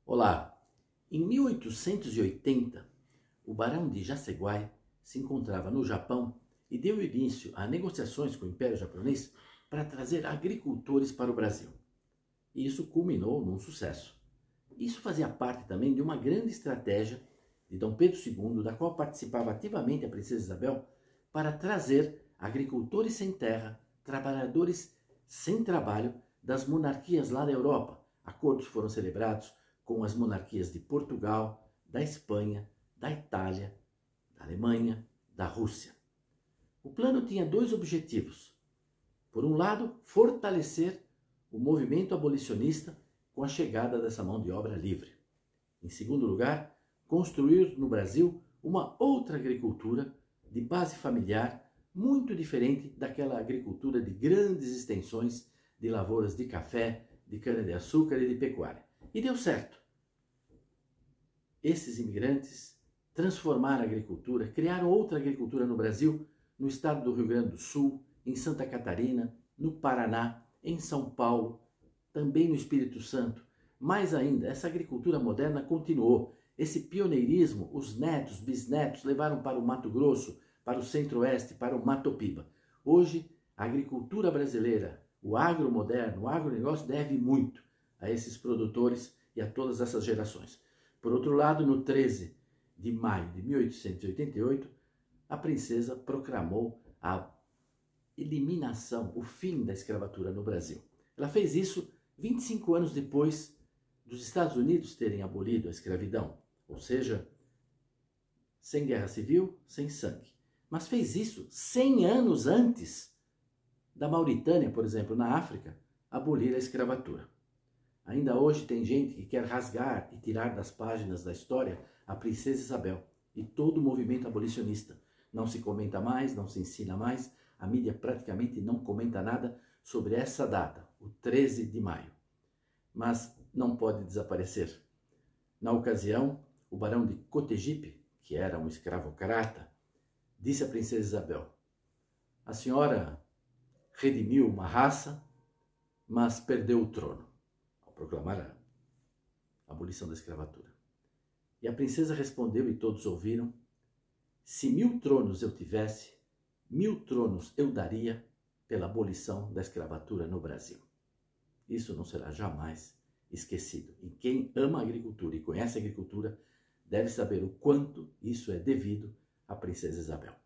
Olá! Em 1880, o barão de Jaceguai se encontrava no Japão e deu início a negociações com o Império Japonês para trazer agricultores para o Brasil. E isso culminou num sucesso. Isso fazia parte também de uma grande estratégia de Dom Pedro II, da qual participava ativamente a princesa Isabel, para trazer agricultores sem terra, trabalhadores sem trabalho das monarquias lá da Europa. Acordos foram celebrados com as monarquias de Portugal, da Espanha, da Itália, da Alemanha, da Rússia. O plano tinha dois objetivos. Por um lado, fortalecer o movimento abolicionista com a chegada dessa mão de obra livre. Em segundo lugar, construir no Brasil uma outra agricultura de base familiar muito diferente daquela agricultura de grandes extensões de lavouras de café, de cana-de-açúcar e de pecuária. E deu certo. Esses imigrantes transformaram a agricultura, criaram outra agricultura no Brasil, no estado do Rio Grande do Sul, em Santa Catarina, no Paraná, em São Paulo, também no Espírito Santo. Mais ainda, essa agricultura moderna continuou. Esse pioneirismo, os netos, bisnetos levaram para o Mato Grosso, para o Centro-Oeste, para o Mato Piba. Hoje, a agricultura brasileira, o agro moderno, o agronegócio deve muito a esses produtores e a todas essas gerações. Por outro lado, no 13 de maio de 1888, a princesa proclamou a eliminação, o fim da escravatura no Brasil. Ela fez isso 25 anos depois dos Estados Unidos terem abolido a escravidão, ou seja, sem guerra civil, sem sangue. Mas fez isso 100 anos antes da Mauritânia, por exemplo, na África, abolir a escravatura. Ainda hoje tem gente que quer rasgar e tirar das páginas da história a princesa Isabel e todo o movimento abolicionista. Não se comenta mais, não se ensina mais, a mídia praticamente não comenta nada sobre essa data, o 13 de maio. Mas não pode desaparecer. Na ocasião, o barão de Cotegipe, que era um escravocrata, disse à princesa Isabel: "A senhora redimiu uma raça, mas perdeu o trono", ao proclamar a abolição da escravatura. E a princesa respondeu, e todos ouviram: "Se 1000 tronos eu tivesse, 1000 tronos eu daria pela abolição da escravatura no Brasil." Isso não será jamais esquecido. E quem ama a agricultura e conhece a agricultura deve saber o quanto isso é devido à princesa Isabel.